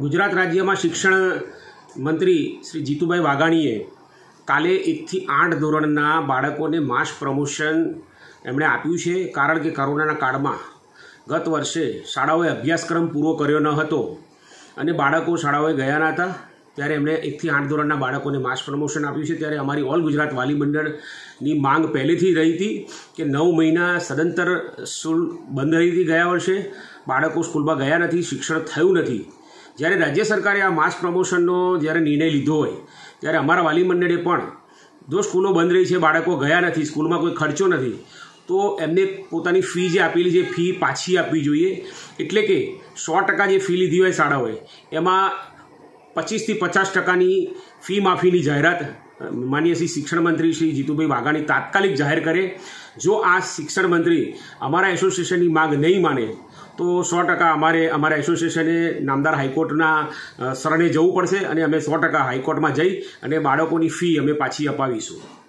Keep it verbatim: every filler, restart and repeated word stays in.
ગુજરાત રાજ્યમાં શિક્ષણ મંત્રી શ્રી જીતુભાઈ વાઘાણીએ કાલે એકથી આઠ ધોરણના બાળકોને માસ પ્રમોશન એમણે આપ્યું છે, કારણ કે કોરોનાના કાળમાં ગત વર્ષે શાળાઓએ અભ્યાસક્રમ પૂરો કર્યો ન હતો અને બાળકો શાળાઓએ ગયા ન હતા, ત્યારે એમણે એકથી આઠ ધોરણના બાળકોને માસ પ્રમોશન આપ્યું છે। ત્યારે અમારી ઓલ ગુજરાત વાલી મંડળની માંગ પહેલેથી રહી હતી કે નવ મહિના સદંતર સ્કૂલ બંધ રહી હતી, ગયા વર્ષે બાળકો સ્કૂલમાં ગયા નથી, શિક્ષણ થયું નથી। જ્યારે રાજ્ય સરકારે આ માસ પ્રમોશનનો જ્યારે નિર્ણય લીધો હોય ત્યારે અમારા વાલી મંડળે પણ જો સ્કૂલો બંધ રહી છે, બાળકો ગયા નથી, સ્કૂલમાં કોઈ ખર્ચો નથી, તો એમને પોતાની ફી જે આપેલી છે ફી પાછી આપવી જોઈએ। એટલે કે સો ટકા જે ફી લીધી હોય શાળાઓએ એમાં પચીસથી પચાસ ટકાની ફી માફીની જાહેરાત માનનીય શ્રી શિક્ષણ મંત્રી શ્રી જીતુભાઈ વાઘાણી તાત્કાલિક જાહેર કરે। જો આ શિક્ષણ મંત્રી અમારા એસોસિએશનની માંગ નહીં માને તો સો ટકા અમારે અમારા એસોસિએશને નામદાર હાઈકોર્ટના શરણે જવું પડશે અને અમે સો ટકા હાઈકોર્ટમાં જઈ અને બાળકોની ફી અમે પાછી અપાવીશું।